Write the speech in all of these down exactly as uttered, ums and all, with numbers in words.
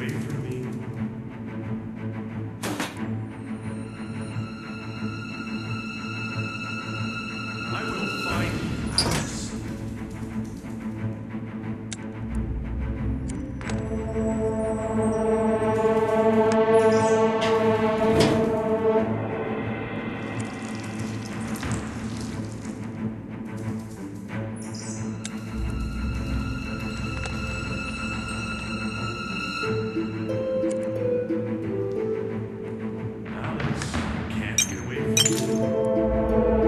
away from me. I will find you, Alice. Alice, you can't get away from me.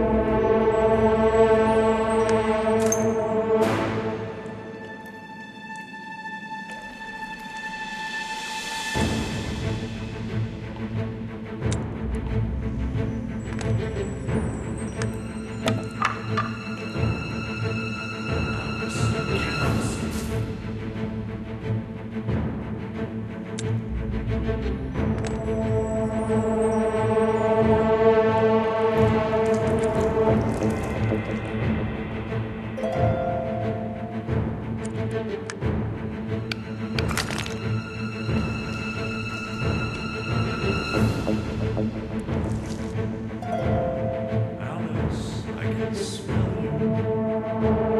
Alice, you cannot escape. Alice, I can smell you.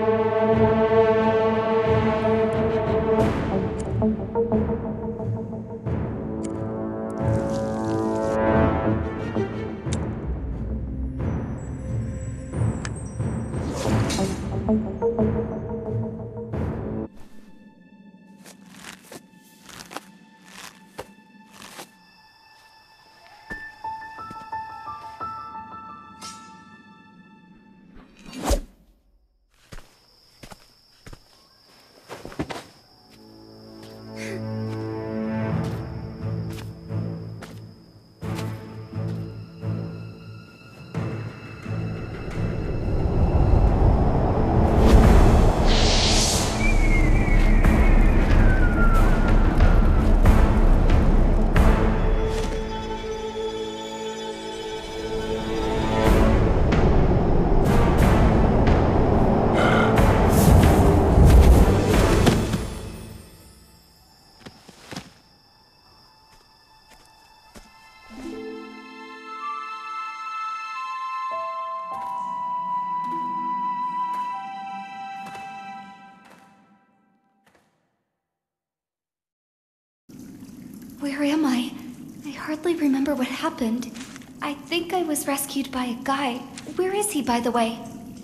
Where am I? I hardly remember what happened. I think I was rescued by a guy. Where is he, by the way?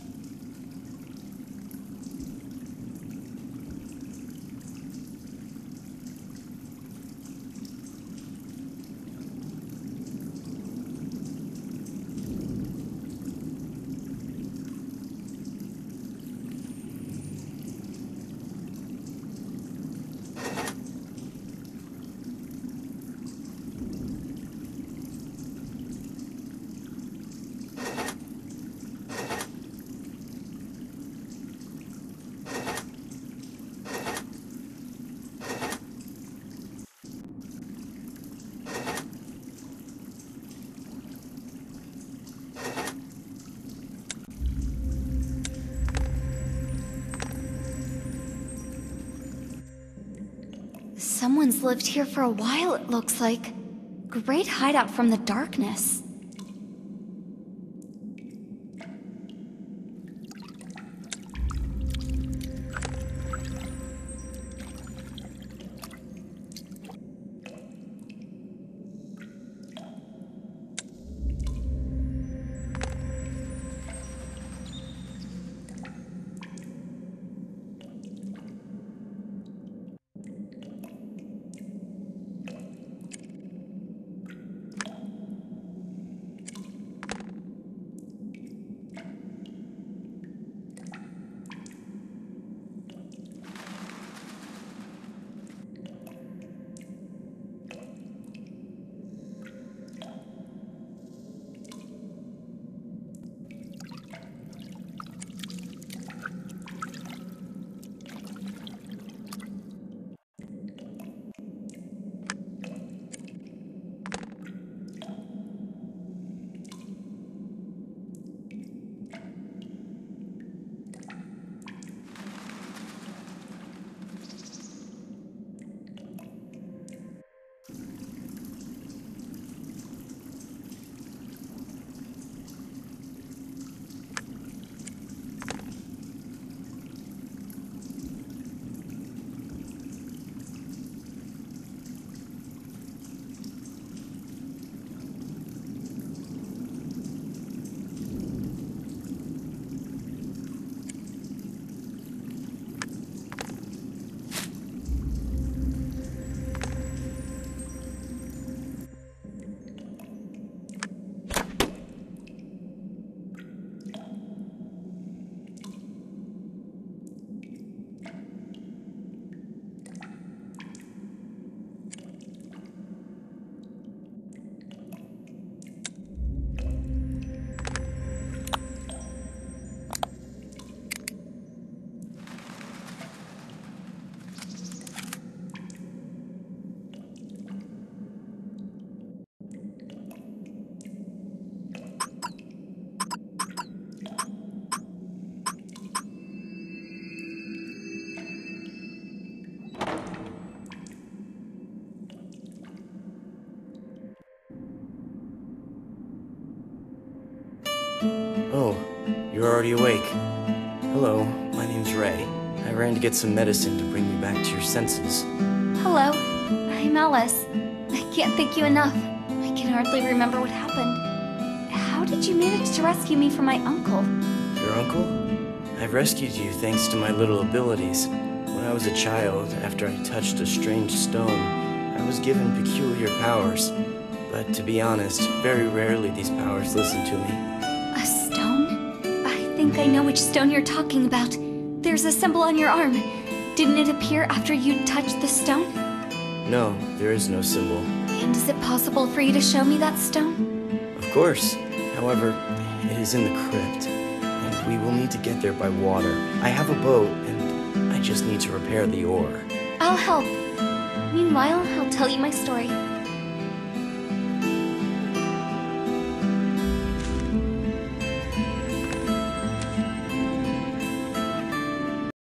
Someone's lived here for a while, it looks like. Great hideout from the darkness. You're already awake. Hello, my name's Ray. I ran to get some medicine to bring you back to your senses. Hello, I'm Alice. I can't thank you enough. I can hardly remember what happened. How did you manage to rescue me from my uncle? Your uncle? I've rescued you thanks to my little abilities. When I was a child, after I touched a strange stone, I was given peculiar powers. But to be honest, very rarely these powers listen to me. A stone? I think I know which stone you're talking about. There's a symbol on your arm. Didn't it appear after you touched the stone? No, there is no symbol. And is it possible for you to show me that stone? Of course. However, it is in the crypt, and we will need to get there by water. I have a boat, and I just need to repair the ore. I'll help. Meanwhile, I'll tell you my story.